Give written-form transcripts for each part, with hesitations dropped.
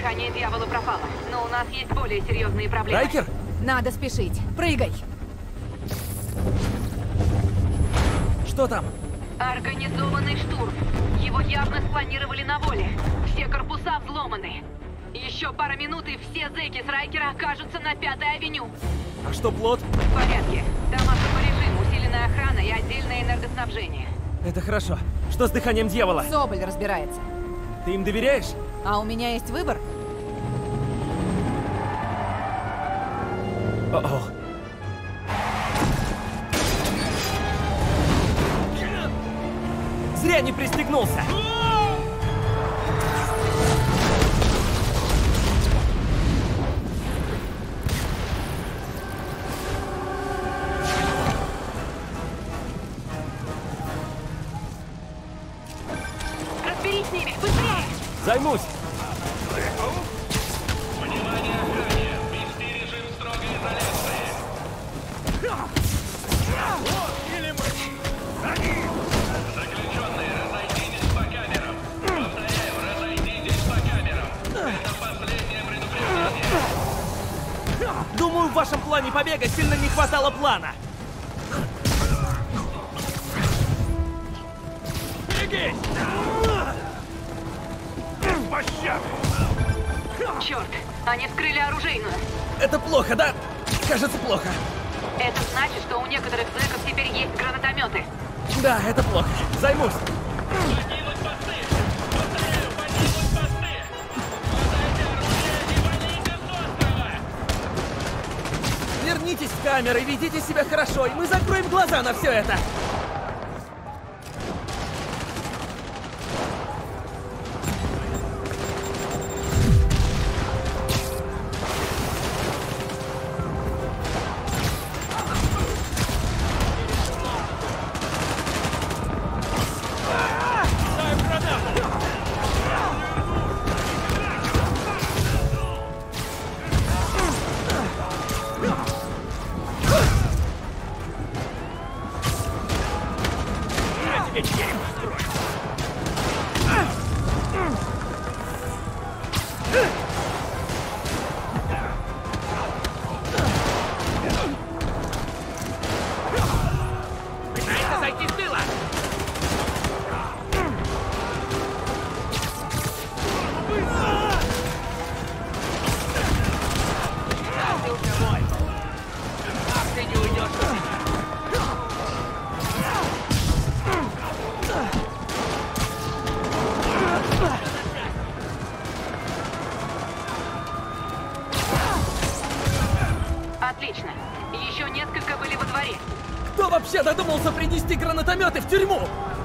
Дыхание дьявола пропало, но у нас есть более серьезные проблемы. Райкер? Надо спешить. Прыгай. Что там? Организованный штурм. Его явно спланировали на воле. Все корпуса взломаны. Еще пара минут, и все зэки с Райкера окажутся на 5-й авеню. А что плот? В порядке. Там особый режим, усиленная охрана и отдельное энергоснабжение. Это хорошо. Что с дыханием дьявола? Соболь разбирается. Ты им доверяешь? А у меня есть выбор? О-о. Зря не пристегнулся! Разберись с ними, быстрее! Займусь! Внимание, охране! Ввести режим строгой изоляции. Заключенные, разойдитесь по камерам. Повторяю, разойдитесь по камерам. Это последнее предупреждение. Думаю, в вашем плане побега сильно не хватало плана. Бегись! Без пощады! Черт, они вскрыли оружейную. Это плохо, да? Кажется, плохо. Это значит, что у некоторых зэков теперь есть гранатометы. Да, это плохо. Займусь. Покинуть посты! Повторяю, покинуть посты! Хватайте оружие и валите с острова! Вернитесь в камеры, ведите себя хорошо, и мы закроем глаза на все это. Пытается зайти с тыла! Ты не уйдешь от меня! Отлично. Еще несколько были во дворе. Кто вообще додумался принести гранатометы в тюрьму?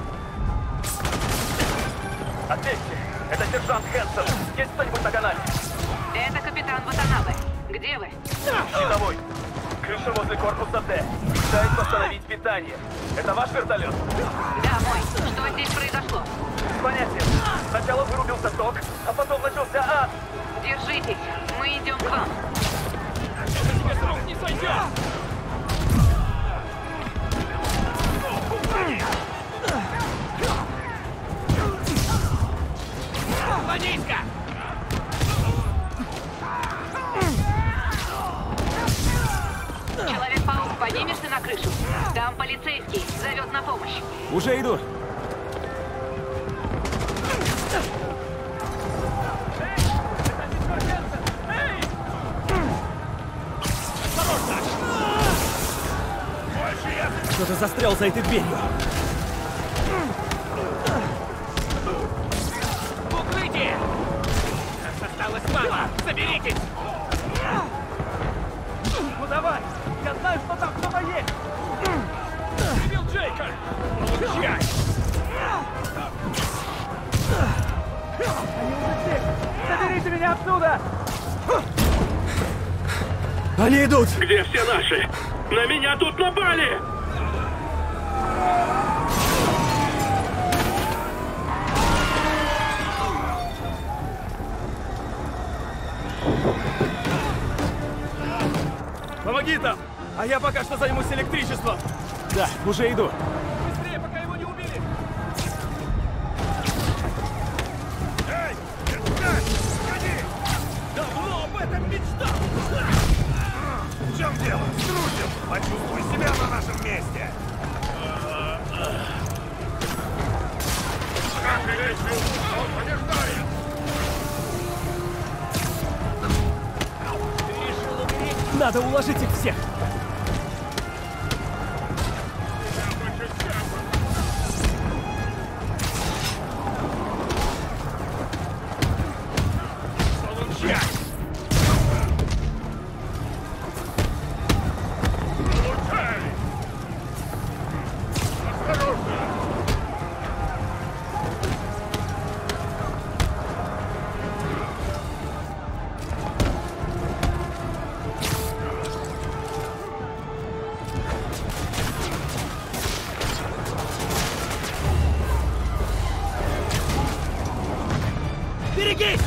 Ответьте, это сержант Хэнсон. Есть кто-нибудь на канале? Это капитан Ватанабе. Где вы? Щитовой. Крыша возле корпуса Д. Пытается восстановить питание. Это ваш вертолет? Да, мой. Что здесь произошло? Понятия. Сначала вырубился ток, а потом начался ад. Держитесь. Мы идем к вам. Тебе с рук не сойдет! Ладейска! Человек-паук, поднимешься на крышу? Там полицейский. Зовет на помощь. Уже иду. Кто-то застрял за этой дверью. В укрытие! Нас осталось мало! Соберитесь! Ну давай! Я знаю, что там кто-то есть! Прибил Джейка! Получай! Они уже здесь! Заберите меня отсюда! Они идут! Где все наши? На меня тут напали! Помоги там! А я пока что займусь электричеством. Да, уже иду. Быстрее, пока его не убили! Эй! Держать! Сходи! об этом мечтал! В чем дело? Струсил! Почувствуй себя на нашем месте! Как ты решил? Он побеждает! Надо уложить их всех! Берегись!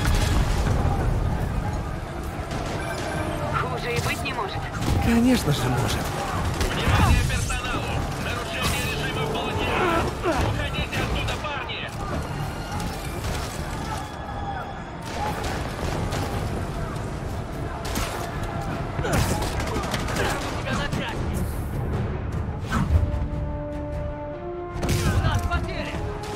Хуже и быть не может. Конечно же может. Внимание персоналу! Нарушение режима в полосе! Уходите оттуда, парни! Тебя на части! У нас потери!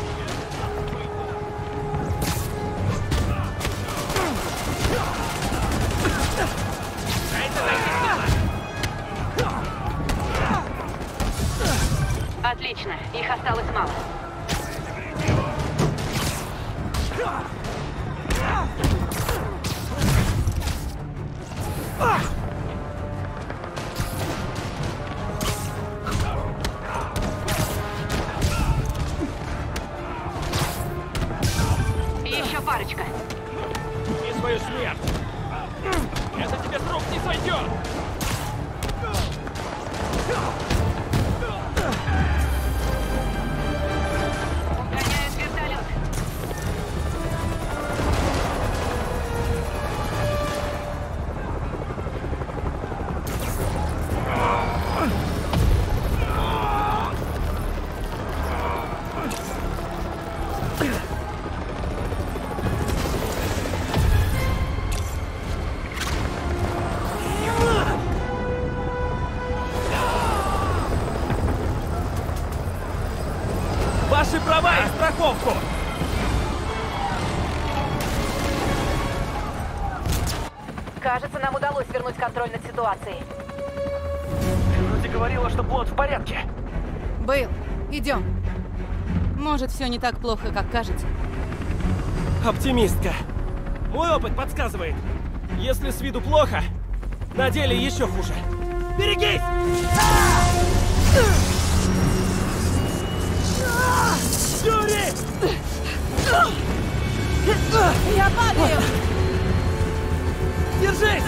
Отлично, их осталось мало. Еще парочка. И свою смерть! Это тебе с рук не сойдет! Угоняют вертолет. Ваши права и страховку! Кажется, нам удалось вернуть контроль над ситуацией. Ты вроде говорила, что плод в порядке. Бейл, идем. Может, все не так плохо, как кажется. Оптимистка. Мой опыт подсказывает. Если с виду плохо, на деле еще хуже. Берегись! Юрий! Я падаю! Держись!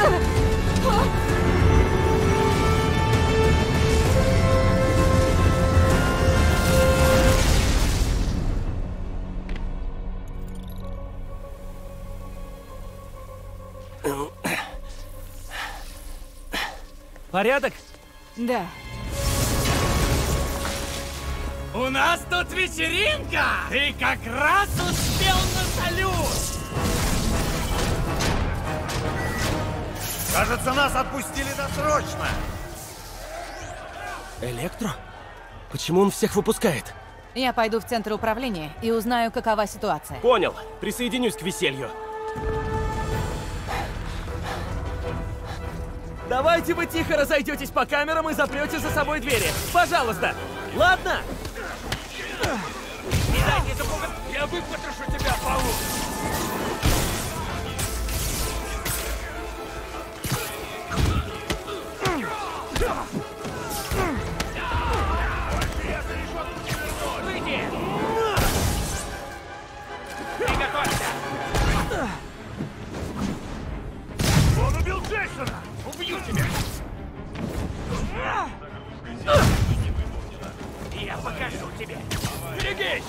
Порядок? Да. У нас тут вечеринка! Ты как раз успел на салют! Кажется, нас отпустили досрочно. Электро? Почему он всех выпускает? Я пойду в центр управления и узнаю, какова ситуация. Понял. Присоединюсь к веселью. Давайте вы тихо разойдетесь по камерам и запрете за собой двери. Пожалуйста. Ладно? Не дайте запугать! Я выпотрошу тебя, Павел! Выйди! Приготовься! Он убил Джейсона! Убью тебя! Я покажу тебе! Берегись!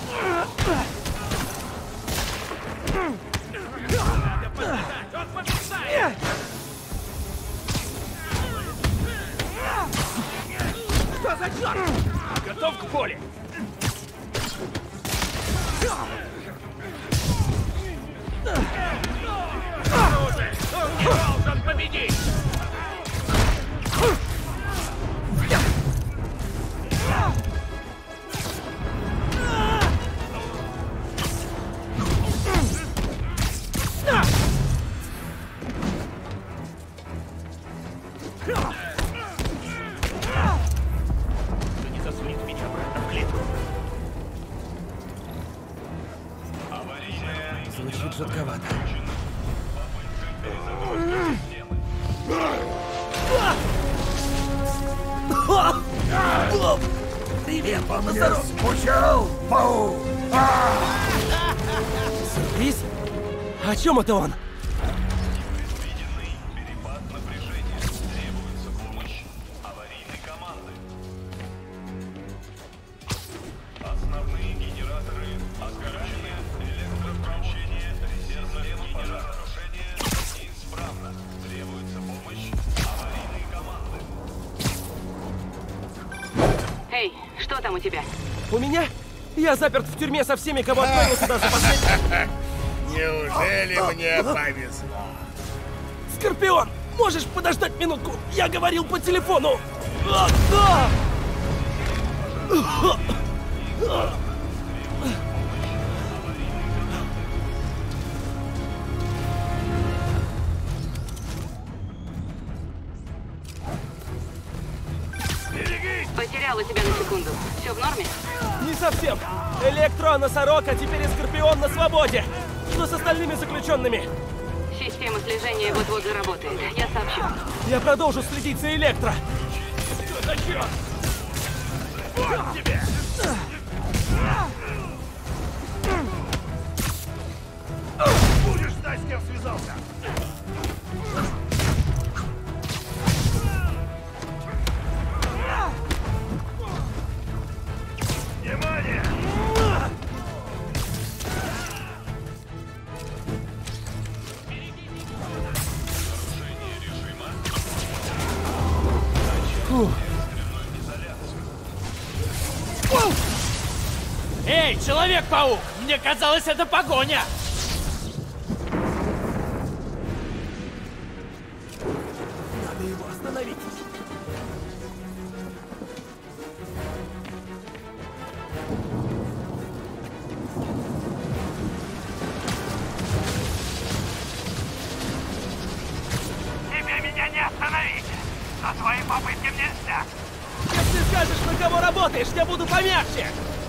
Надо подождать! Он побеждает! Что за черт? Готов к боли! Он не должен победить! Не засунет меня обратно в клетку. Звучит жутковато. Привет, носорог! Скучал, паук! Сюрприз? О чем это он? Непредвиденный перепад напряжения. Требуется помощь аварийной команды. Основные генераторы отключены. Электровключение резервного генератора. Нарушение неисправно. Требуется помощь аварийной команды. Эй, что там у тебя? У меня? Я заперт в тюрьме со всеми, кого отправил сюда за последний... Неужели мне повезло? Скорпион! Можешь подождать минутку? Я говорил по телефону! А, да! Потеряла тебя на секунду. Все в норме? Не совсем. Электро, носорог, а теперь и Скорпион на свободе. Что с остальными заключенными? Система слежения вот-вот заработает. Я сообщу. Я продолжу следить за Электро. Что за черт? Вот тебе! Будешь знать, с кем связался! Внимание! Эй, Человек-паук! Мне казалось, это погоня! Надо его остановить. Тебе меня не остановить! За свои попытки нельзя! Если скажешь, на кого работаешь, я буду помягче.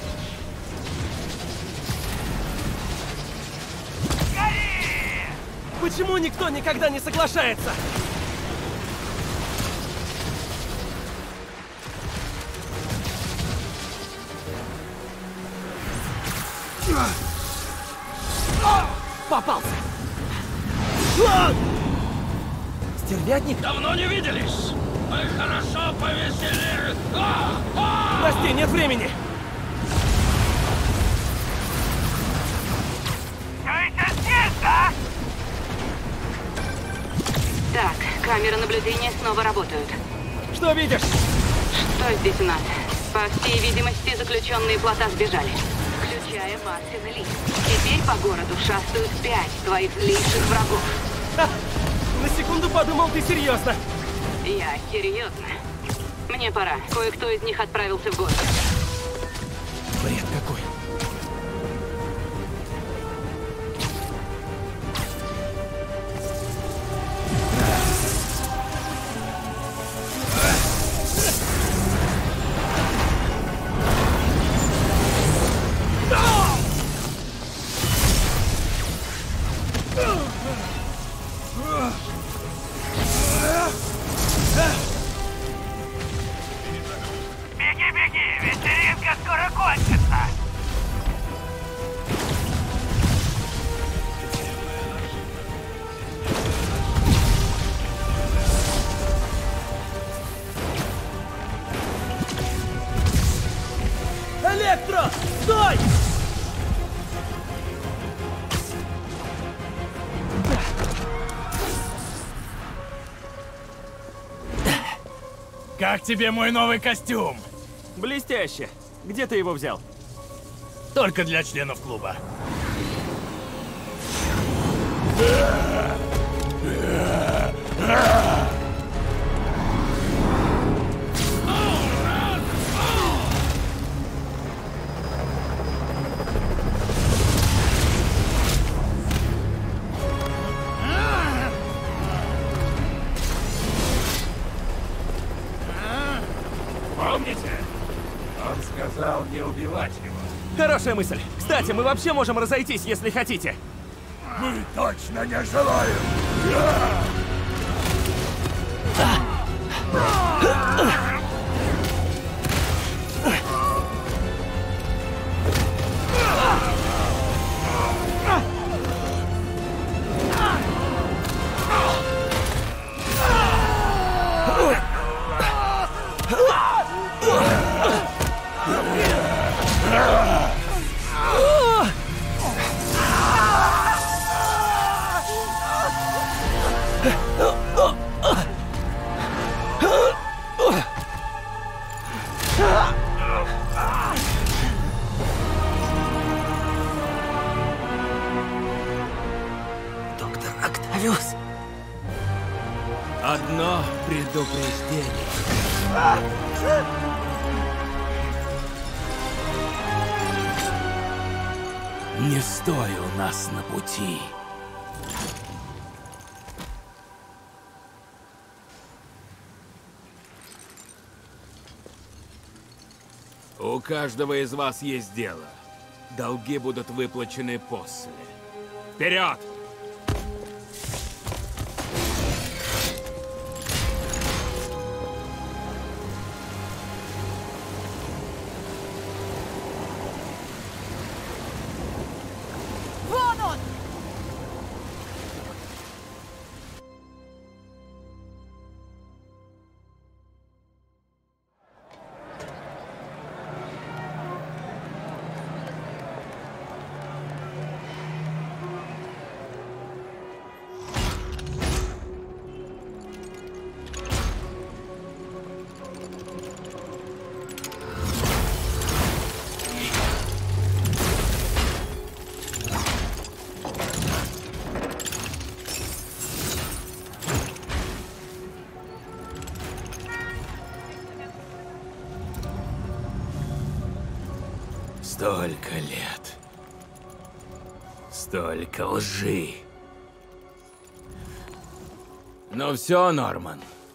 Гори! Почему никто никогда не соглашается? Попался! Стервятник? Давно не виделись! Мы хорошо повеселились! Прости, нет времени! Все это здесь, да? Так, камеры наблюдения снова работают. Что видишь? Что здесь у нас? По всей видимости, заключенные плота сбежали. Включая Мартин и Ли. Теперь по городу шастают 5 твоих злейших врагов. Ха! На секунду подумал, ты серьезно. Я серьезно. Мне пора. Кое-кто из них отправился в город. Бред какой. Беги, беги! Вечеринка скоро кончится! Электро! Стой! Как тебе мой новый костюм? Блестяще. Где ты его взял? Только для членов клуба. Помните? Он сказал не убивать его. Хорошая мысль. Кстати, мы вообще можем разойтись, если хотите. Мы точно не желаем. Доктор Октавиус. Одно предупреждение. Не стой у нас на пути. У каждого из вас есть дело. Долги будут выплачены после. Вперед! Вон он! Столько лет. Столько лжи. Ну все, Норман.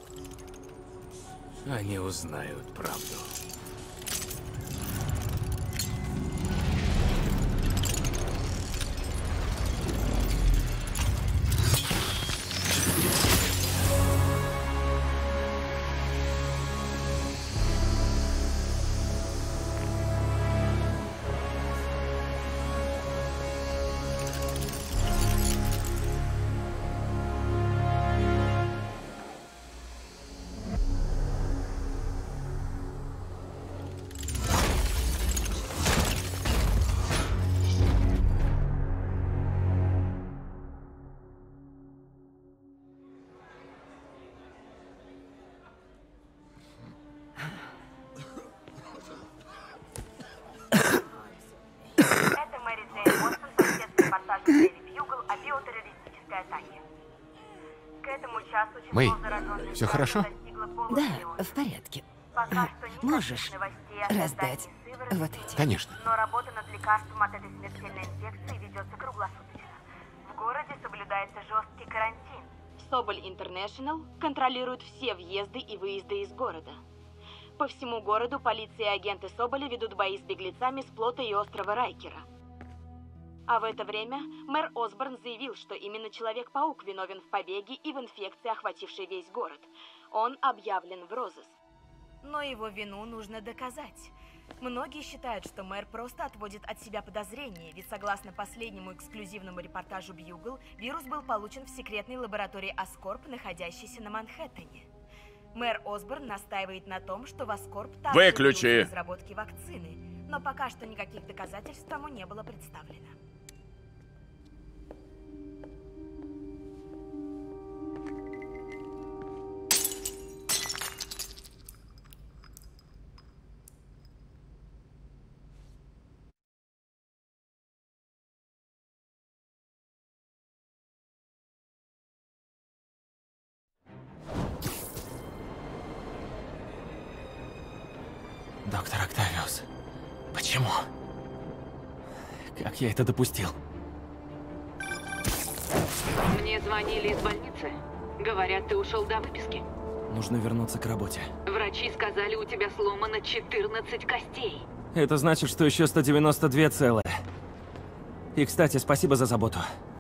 Они узнают правду. Это Мэри Джейн Уотсон, соответствует репортажу Daily Bugle о биотеррористической атаке. К этому часу число Мэй, зараженных всё хорошо? достигло полумиллиона. Да, в порядке. Пока что никаких Можешь новостей о раздать создании сыворотки вот нет. эти? Конечно. Но работа над лекарством от этой смертельной инфекции ведется круглосуточно. В городе соблюдается жесткий карантин. Соболь Интернешнл контролирует все въезды и выезды из города. По всему городу полиция и агенты Соболя ведут бои с беглецами с плота и острова Райкера. А в это время мэр Осборн заявил, что именно Человек-паук виновен в побеге и в инфекции, охватившей весь город. Он объявлен в розыск. Но его вину нужно доказать. Многие считают, что мэр просто отводит от себя подозрения, ведь согласно последнему эксклюзивному репортажу Бьюгл, вирус был получен в секретной лаборатории Аскорб, находящейся на Манхэттене. Мэр Осборн настаивает на том, что в Аскорб также Выключи! ведутся разработки вакцины, но пока что никаких доказательств тому не было представлено. Вирус. Почему? Как я это допустил? Мне звонили из больницы. Говорят, ты ушел до выписки. Нужно вернуться к работе. Врачи сказали, у тебя сломано 14 костей. Это значит, что еще 192 целые. И, кстати, спасибо за заботу.